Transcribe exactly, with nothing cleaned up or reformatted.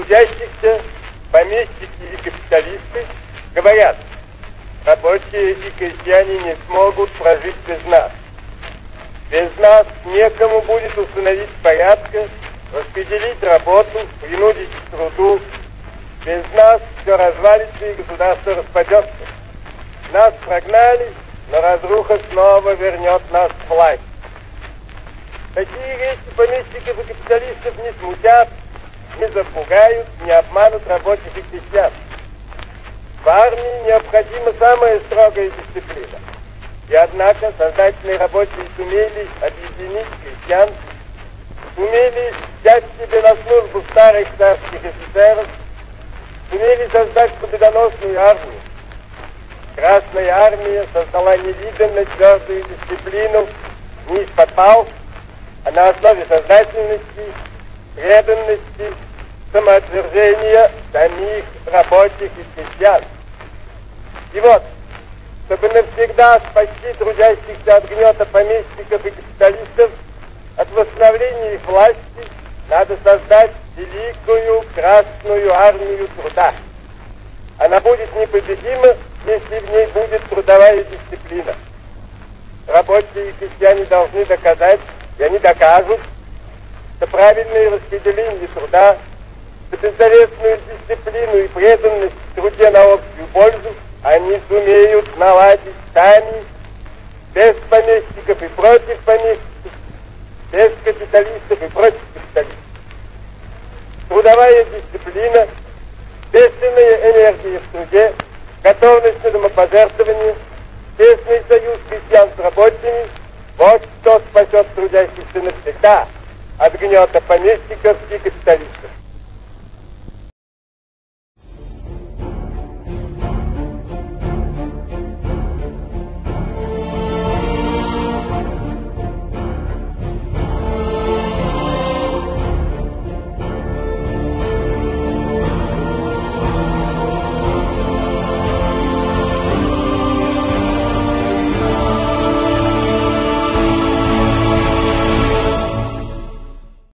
трудящихся, помещики и капиталисты говорят: рабочие и крестьяне не смогут прожить без нас. Без нас некому будет установить порядка, распределить работу, принудить к труду. Без нас все развалится и государство распадется. Нас прогнали, но разруха снова вернет нас к власти. Такие речи помещиков и капиталистов не смутят, не запугают, не обманут рабочих и крестьян. В армии необходима самая строгая дисциплина. И однако сознательные рабочие сумели объединить крестьян, сумели взять себе на службу старых царских офицеров, сумели создать победоносную армию. Красная армия создала невиданно твердую дисциплину не из-под палки, а на основе сознательности, преданности, самоотвержения самих рабочих и крестьян. И вот, чтобы навсегда спасти трудящихся от гнета помещиков и капиталистов, от восстановления их власти, надо создать великую Красную армию труда. Она будет непобедима, если в ней будет трудовая дисциплина. Рабочие и крестьяне должны доказать, и они докажут, что правильное распределение труда, что беззаветную дисциплину и преданность в труде на общую пользу они сумеют наладить сами, без помещиков и против помещиков, без капиталистов и против капиталистов. Трудовая дисциплина, бешеная энергия в труде, готовность к самопожертвованию, тесный союз крестьян с рабочими — вот что спасет трудящихся навсегда от гнета помещиков и капиталистов.